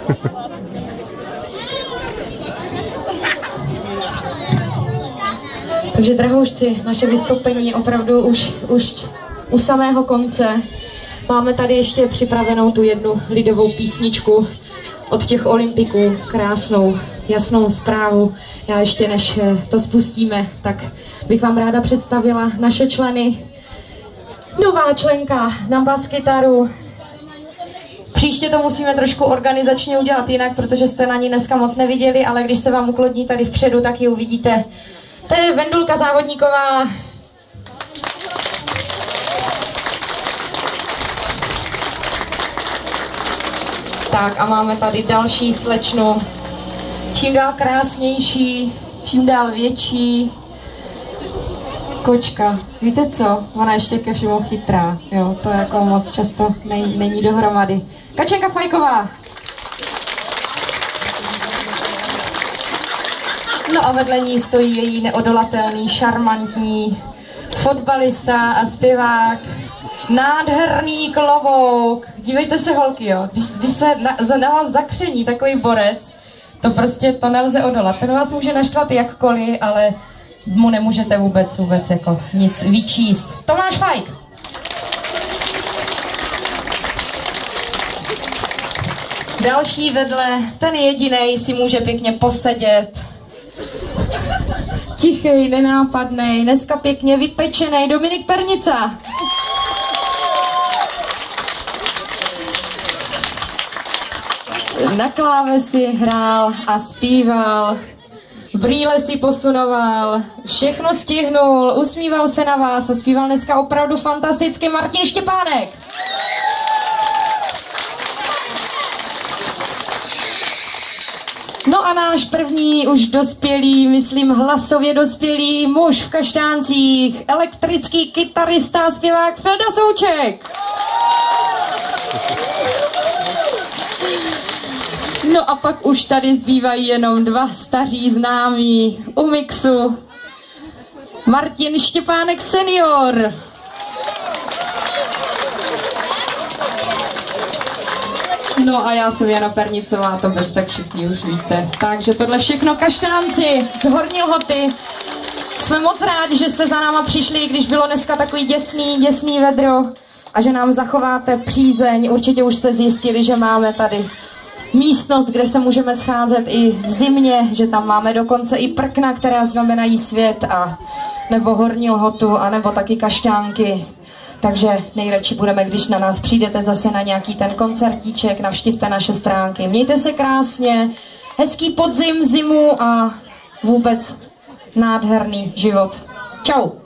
Takže drahoušci, naše vystoupení opravdu už u samého konce. Máme tady ještě připravenou tu jednu lidovou písničku od těch olympiků, krásnou, jasnou zprávu. Já ještě než to spustíme, tak bych vám ráda představila naše členy. Nová členka na baskytaru. Příště to musíme trošku organizačně udělat jinak, protože jste na ní dneska moc neviděli, ale když se vám uklidní tady vpředu, tak ji uvidíte. To je Vendulka Závodníková. Tak a máme tady další slečnu, čím dál krásnější, čím dál větší. Kočka, víte co? Ona ještě ke všemu chytrá, jo, to jako moc často není dohromady. Kačenka Fajková. No a vedle ní stojí její neodolatelný, šarmantní fotbalista a zpěvák, nádherný klobouk. Dívejte se, holky, jo, když se na vás zakření takový borec, to prostě to nelze odolat. Ten vás může naštvat jakkoliv, ale mu nemůžete vůbec jako nic vyčíst. Tomáš Fajk. Další vedle, ten jedinej si může pěkně posedět. Tichej, nenápadnej, dneska pěkně vypečenej Dominik Pernica. Na klávesi hrál a zpíval, brýle si posunoval, všechno stihnul, usmíval se na vás a zpíval dneska opravdu fantasticky Martin Štěpánek. No a náš první už dospělý, myslím hlasově dospělý muž v kaštáncích, elektrický kytarista a zpěvák Felda Souček. No a pak už tady zbývají jenom dva staří známí u mixu. Martin Štěpánek senior. No a já jsem Jana Pernicová, to bez tak všichni už víte. Takže tohle všechno kaštánci z Horní Lhoty. Jsme moc rádi, že jste za náma přišli, když bylo dneska takový děsný vedro a že nám zachováte přízeň. Určitě už jste zjistili, že máme tady místnost, kde se můžeme scházet i v zimě, že tam máme dokonce i prkna, která znamenají svět, a nebo Horní Lhotu, a nebo taky kaštánky. Takže nejradši budeme, když na nás přijdete zase na nějaký ten koncertíček, navštivte naše stránky. Mějte se krásně, hezký podzim, zimu a vůbec nádherný život. Čau.